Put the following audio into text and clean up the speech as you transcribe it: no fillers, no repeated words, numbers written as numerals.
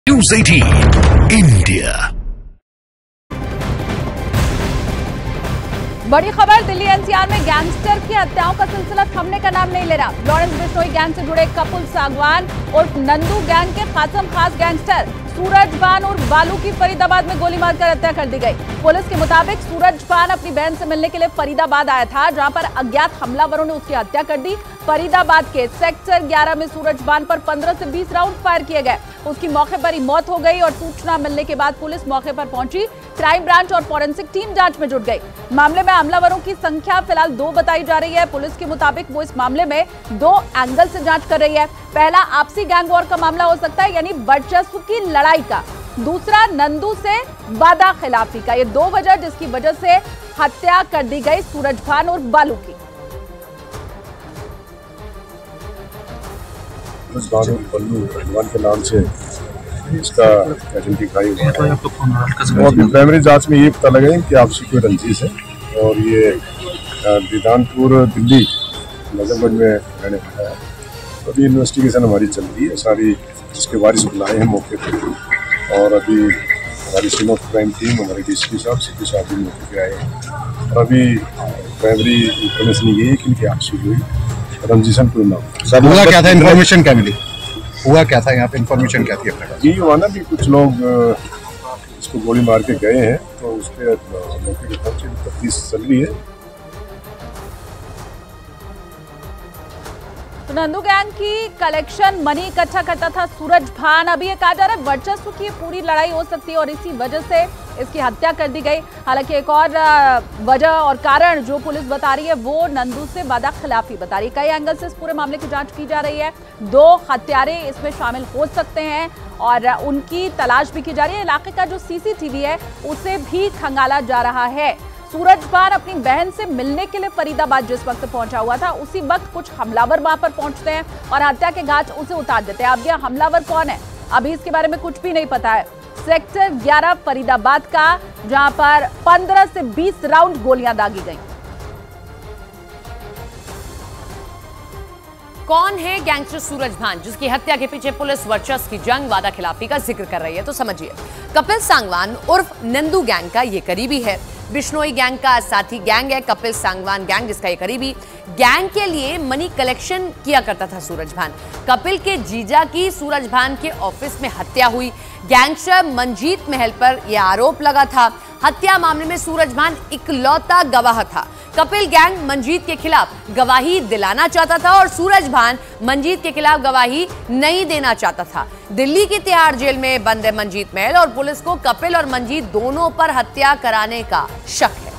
News 18 India. बड़ी खबर, Delhi NCR में गैंगस्टर की हत्याओं का सिलसिला थमने का नाम नहीं ले रहा। लॉरेंस बिश्नोई गैंग से जुड़े कपिल सांगवान और नंदू गैंग के खास गैंगस्टर सूरज भान और बालू की फरीदाबाद में गोली मारकर हत्या कर दी गई। पुलिस के मुताबिक सूरज भान अपनी बहन से मिलने के लिए फरीदाबाद आया था, जहां पर अज्ञात हमलावरों ने उसकी हत्या कर दी। फरीदाबाद के सेक्टर 11 में सूरज भान पर 15 से 20 राउंड फायर किए गए। उसकी मौके पर ही मौत हो गई और सूचना मिलने के बाद पुलिस मौके पर पहुंची। क्राइम ब्रांच और फॉरेंसिक टीम जांच में जुट गई। मामले में हमलावरों की संख्या फिलहाल 2 बताई जा रही है। पुलिस के मुताबिक वो इस मामले में 2 एंगल से जांच कर रही है। पहला, आपसी गैंग वॉर का मामला हो सकता है, यानी वर्चस्व की लड़ाई का। दूसरा, नंदू से वादा खिलाफी का। ये 2 वजह जिसकी वजह से हत्या कर दी गई सूरज भान और बालू की। बल्लू रहमान के नाम से इसका आइडेंटिफाई हुआ है। तो अभी प्राइमरी जांच में ये पता लगा कि आपसी कोई रंजिश है और ये दीदानपुर दिल्ली नजरगंज में रहने वाला है। तो अभी इन्वेस्टिगेशन हमारी चल रही है, सारी जिसके वारिस बुलाए हैं मौके पर। और अभी हमारी सीन ऑफ क्राइम टीम, हमारे डीएसपी साहब, सीपी साहब भी मौके पे आए हैं। और अभी प्राइमरी इंफॉर्मेशन ये है कि इनकी आपसी हुई रंजिशन कोई ना सर। हुआ क्या था, इन्फॉर्मेशन क्या मिली? हुआ क्या था यहाँ पे, इन्फॉर्मेशन क्या थी अपने पास? यही हुआ ना कि कुछ लोग इसको गोली मार के गए हैं, तो उस पर मौके पे पहुंचे, तफ्तीश चल रही है। तो नंदू गैंग की कलेक्शन मनी इकट्ठा करता था सूरज भान। अभी ये कहा जा रहा है वर्चस्व की पूरी लड़ाई हो सकती है और इसी वजह से इसकी हत्या कर दी गई। हालांकि एक और वजह और कारण जो पुलिस बता रही है वो नंदू से वादा खिलाफी बता रही है। कई एंगल से इस पूरे मामले की जांच की जा रही है। 2 हत्यारे इसमें शामिल हो सकते हैं और उनकी तलाश भी की जा रही है। इलाके का जो सीसीटीवी है उसे भी खंगाला जा रहा है। सूरज भान अपनी बहन से मिलने के लिए फरीदाबाद जिस वक्त पहुंचा हुआ था, उसी वक्त कुछ हमलावर वहां पर पहुंचते हैं और हत्या के घाट उसे उतार देते हैं। अब यह हमलावर कौन है, अभी इसके बारे में कुछ भी नहीं पता है। सेक्टर 11 फरीदाबाद का, जहां पर 15 से 20 राउंड गोलियां दागी गई। कौन है गैंगस्टर सूरज भान, जिसकी हत्या के पीछे पुलिस वर्चस्व की जंग, वादा खिलाफी का जिक्र कर रही है? तो समझिए, कपिल सांगवान उर्फ नंदू गैंग का ये करीबी है। बिश्नोई गैंग का साथी गैंग है कपिल सांगवान गैंग, जिसका ये करीबी गैंग के लिए मनी कलेक्शन किया करता था सूरज भान। कपिल के जीजा की सूरज भान के ऑफिस में हत्या हुई। गैंगस्टर मंजीत महल पर यह आरोप लगा था। हत्या मामले में सूरज भान इकलौता गवाह था। कपिल गैंग मंजीत के खिलाफ गवाही दिलाना चाहता था और सूरज भान मंजीत के खिलाफ गवाही नहीं देना चाहता था। दिल्ली की तिहाड़ जेल में बंद है मंजीत महल और पुलिस को कपिल और मंजीत दोनों पर हत्या कराने का शक है।